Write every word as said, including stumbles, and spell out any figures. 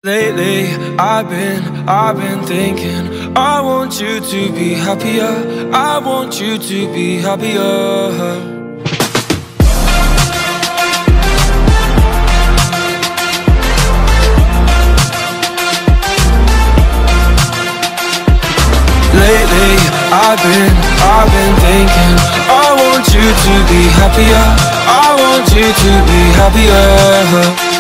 Lately, I've been, I've been thinking I want you to be happier, I want you to be happier. Lately, I've been, I've been thinking I want you to be happier, I want you to be happier.